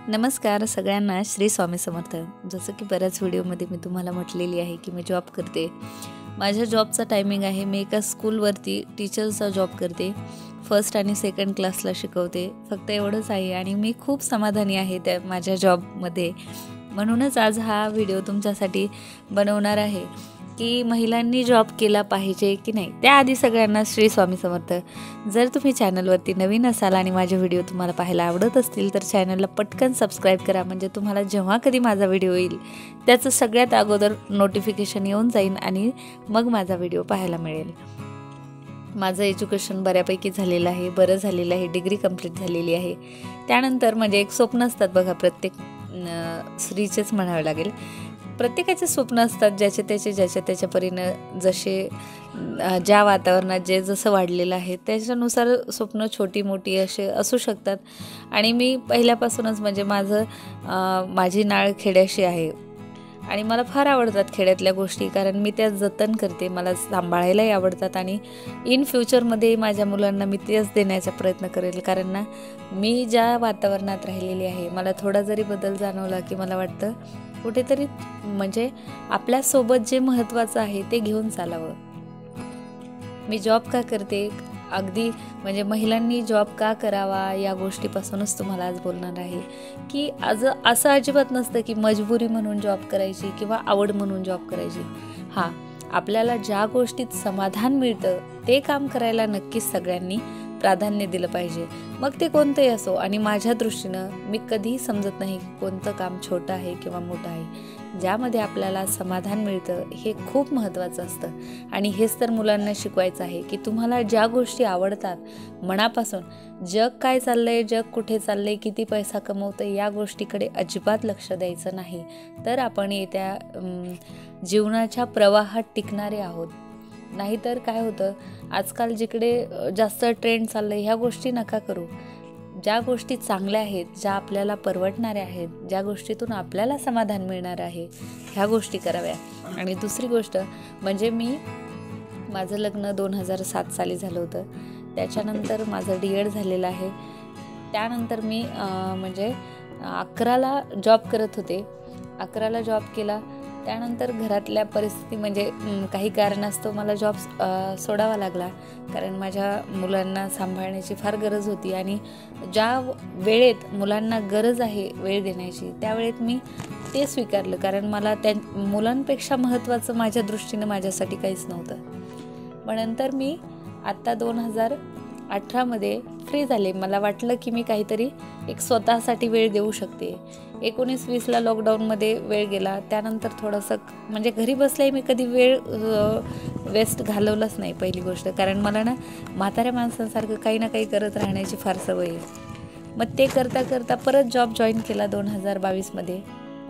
नमस्कार सगळ्यांना, श्री स्वामी समर्थ. जसं की बऱ्याच व्हिडिओमध्ये मी तुम्हाला म्हटलेली आहे की मी जॉब करते. माझ्या जॉबचा टायमिंग आहे, मी एका स्कूलवरती टीचरचा जॉब करते. फर्स्ट आणि सेकंड क्लासला शिकवते. फक्त एवढंच आहे आणि मी खूप समाधानी आहे त्या माझ्या जॉबमध्ये. म्हणूनच आज हा व्हिडिओ तुमच्यासाठी बनवणार आहे की महिलांनी जॉब केला पाहिजे की नाही. त्याआधी सगळ्यांना श्री स्वामी समर्थ. जर तुम्ही चॅनलवरती नवीन असाल आणि माझे व्हिडिओ तुम्हाला पाहायला आवडत असतील तर चॅनलला पटकन सबस्क्राईब करा, म्हणजे तुम्हाला जेव्हा कधी माझा व्हिडिओ येईल त्याचं सगळ्यात अगोदर नोटिफिकेशन येऊन जाईल आणि मग माझा व्हिडिओ पाहायला मिळेल. माझं एज्युकेशन बऱ्यापैकी झालेलं आहे, बरं झालेलं आहे, डिग्री कंप्लीट झालेली आहे. त्यानंतर म्हणजे एक स्वप्न असतात बघा, प्रत्येक स्त्रीचेच म्हणावं लागेल. प्रत्येकाचे स्वप्न असतात, ज्याच्या त्याच्या परीनं जसे ज्या वातावरणात जे जसं वाढलेलं आहे त्याच्यानुसार स्वप्न छोटी मोठी असे असू शकतात. आणि मी पहिल्यापासूनच म्हणजे माझी नाळ खेड्याशी आहे आणि मला फार आवडतात खेड्यातल्या गोष्टी, कारण मी त्या जतन करते, मला सांभाळायलाही आवडतात आणि इन फ्युचरमध्ये माझ्या मुलांना मी तेच देण्याचा प्रयत्न करेल. कारण ना, मी ज्या वातावरणात राहिलेली आहे, मला थोडा जरी बदल जाणवला की मला वाटतं कुठेतरी म्हणजे आपल्यासोबत जे महत्त्वाचं आहे ते घेऊन चालावं. मी जॉब का करते, अगदी म्हणजे महिलांनी जॉब का करावा या गोष्टीपासूनच तुम्हाला आज बोलणार आहे. की असं अजिबात नसतं की मजबुरी म्हणून जॉब करायची किंवा आवड म्हणून जॉब करायची. हां, आपल्याला ज्या गोष्टीत समाधान मिळतं ते काम करायला नक्कीच सगळ्यांनी प्राधान्य दिलं पाहिजे, मग ते कोणतंही असो. आणि माझ्या दृष्टीनं मी कधीही समजत नाही की कोणतं काम छोटं आहे किंवा मोठं आहे. ज्यामध्ये आपल्याला समाधान मिळतं हे खूप महत्त्वाचं असतं. आणि हेच तर मुलांना शिकवायचं आहे की तुम्हाला ज्या गोष्टी आवडतात मनापासून, जग काय चाललंय, जग कुठे चाललंय, किती पैसा कमवतं या गोष्टीकडे अजिबात लक्ष द्यायचं नाही, तर आपण येत्या जीवनाच्या प्रवाहात टिकणारे आहोत. नाहीतर काय होतं, आजकाल जिकडे जास्त ट्रेंड चाललंय ह्या गोष्टी नका करू. ज्या गोष्टी चांगल्या आहेत, ज्या आपल्याला परवडणाऱ्या आहेत, ज्या गोष्टीतून आपल्याला समाधान मिळणार आहे ह्या गोष्टी कराव्या. आणि दुसरी गोष्ट म्हणजे माझं लग्न 2007 साली झालं होतं. त्याच्यानंतर माझं DED झालेलं आहे. त्यानंतर मी म्हणजे 11ला जॉब करत होते. 11ला जॉब केला. त्यानंतर घरातल्या परिस्थिती म्हणजे काही कारणास्तव मला जॉब सोडावा लागला, कारण माझ्या मुलांना सांभाळण्याची फार गरज होती. आणि ज्या वेळेत मुलांना गरज आहे वेळ देण्याची, त्या वेळेत मी ते स्वीकारलं, कारण मला त्या मुलांपेक्षा महत्त्वाचं माझ्या दृष्टीनं माझ्यासाठी काहीच नव्हतं. मग नंतर मी आत्ता 2018मध्ये फ्री झाले. मला वाटलं की मी काहीतरी एक स्वतःसाठी वेळ देऊ शकते. 19-20ला लॉकडाऊनमध्ये वेळ गेला. त्यानंतर थोडंसं म्हणजे घरी बसल्याही मी कधी वेळ वेस्ट घालवलाच नाही, पहिली गोष्ट. कारण मला ना म्हाताऱ्या माणसांसारखं काही ना काही करत राहण्याची फार सवय आहे. मग ते करता करता परत जॉब जॉईन केला 2022मध्ये.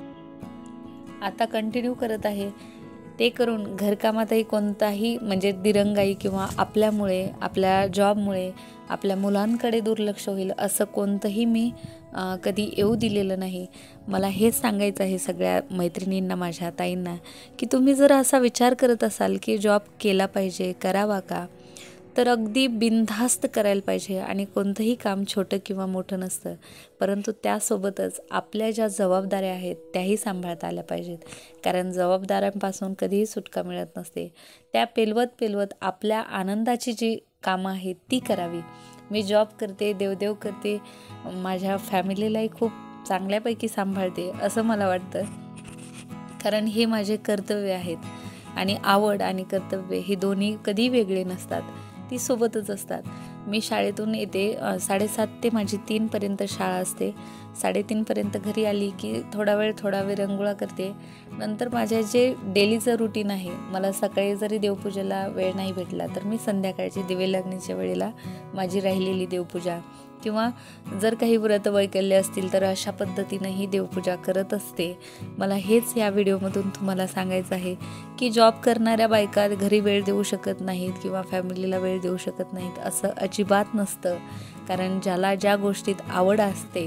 आता कंटिन्यू करत आहे. ते करून घरकामातही कोणताही म्हणजे दिरंगाई किंवा आपल्यामुळे, आपल्या जॉबमुळे आपल्या मुलांकडे दुर्लक्ष होईल असं कोणतंही मी कधी येऊ दिलेलं नाही. मला हेच सांगायचं आहे सगळ्या मैत्रिणींना, माझ्या ताईंना, की तुम्ही जर असा विचार करत असाल की जॉब केला पाहिजे, करावा का, तर अगदी बिनधास्त करायला पाहिजे. आणि कोणतंही काम छोटं किंवा मोठं नसतं, परंतु त्यासोबतच आपल्या ज्या जबाबदाऱ्या आहेत त्याही सांभाळता आल्या पाहिजेत. कारण जबाबदाऱ्यांपासून कधीही सुटका मिळत नसते. त्या पेलवत आपल्या आनंदाची जी कामं आहेत ती करावी. मी जॉब करते, देवदेव करते, माझ्या फॅमिलीलाही खूप चांगल्यापैकी सांभाळते असं मला वाटतं. कारण हे माझे कर्तव्य आहेत आणि आवड आणि कर्तव्य हे दोन्ही कधी वेगळे नसतात, ती सोबतच असतात. मी शाळेतून येते 7:30 ते माझी 3पर्यंत शाळा असते. 3:30पर्यंत घरी आली की थोडा वेळ रंगोळा करते. नंतर माझ्या जे डेलीचं रुटीन आहे, मला सकाळी जरी देवपूजेला वेळ नाही भेटला तर मी संध्याकाळची दिवे लागण्याच्या वेळेला माझी राहिलेली देवपूजा किंवा जर काही व्रत वैकल्य असतील तर अशा पद्धतीनंही देवपूजा करत असते. मला हेच या व्हिडिओमधून तुम्हाला सांगायचं आहे की जॉब करणाऱ्या बायका घरी वेळ देऊ शकत नाहीत किंवा फॅमिलीला वेळ देऊ शकत नाहीत असं अजिबात नसतं. कारण ज्याला ज्या गोष्टीत आवड असते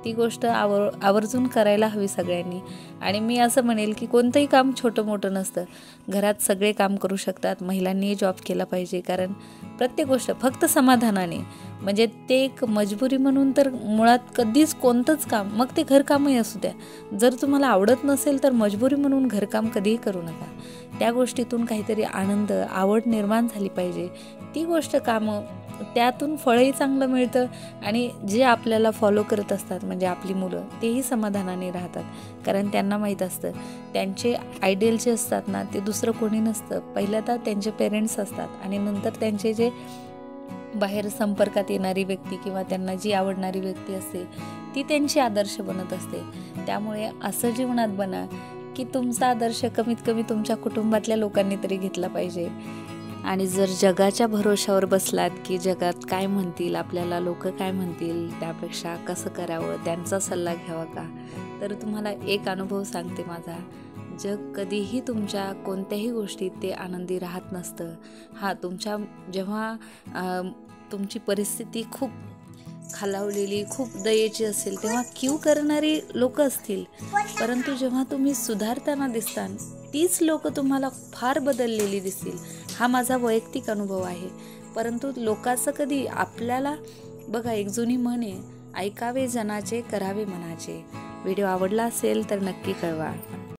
ती गोष्ट आवर्जून करायला हवी सगळ्यांनी. आणि मी असं म्हणेल की कोणतंही काम छोटं मोठं नसतं, घरात सगळे काम करू शकतात. महिलांनी जॉब केला पाहिजे, कारण प्रत्येक गोष्ट फक्त समाधानाने, म्हणजे ते एक मजबुरी म्हणून तर मुळात कधीच कोणतंच काम, मग ते घरकामही असू द्या, जर तुम्हाला आवडत नसेल तर मजबुरी म्हणून घरकाम कधीही करू नका. त्या गोष्टीतून काहीतरी आनंद, आवड निर्माण झाली पाहिजे. ती गोष्ट कामं, त्यातून फळही चांगलं मिळतं आणि जे आपल्याला फॉलो करत असतात म्हणजे आपली मुलं, तेही समाधानाने राहतात. कारण त्यांना माहीत असतं त्यांचे आयडियल जे असतात ना, ते दुसरं कोणी नसतं. पहिल्यांदा त्यांचे पेरेंट्स असतात आणि नंतर त्यांचे जे बाहेर संपर्कात येणारी व्यक्ती किंवा त्यांना जी आवडणारी व्यक्ती असते ती त्यांची आदर्श बनत असते. त्यामुळे असं जीवनात बना की तुमचा आदर्श कमीत कमी तुमच्या कुटुंबातल्या लोकांनी तरी घेतला पाहिजे. आणि जर जगाच्या भरोशावर बसलात की जगात काय म्हणतील, आपल्याला लोक काय म्हणतील, त्यापेक्षा कसं करावं, त्यांचा सल्ला घ्यावा का, तर तुम्हाला एक अनुभव सांगते माझा, जग कधीही तुमच्या कोणत्याही गोष्टीत ते आनंदी राहत नसतं. तुमच्या जेव्हा तुमची परिस्थिती खूप खालावलेली, खूप दयेची असेल, तेव्हा क्यू करणारी लोक असतील, परंतु जेव्हा तुम्ही सुधारताना दिसताल तीच लोक तुम्हाला फार बदललेली दिसतील. हा माझा वैयक्तिक अनुभव आहे. परंतु लोकांचं कधी आपल्याला, बघा एक जुनी म्हण आहे, ऐकावे जनाचे करावे मनाचे. व्हिडिओ आवडला असेल तर नक्की कळवा.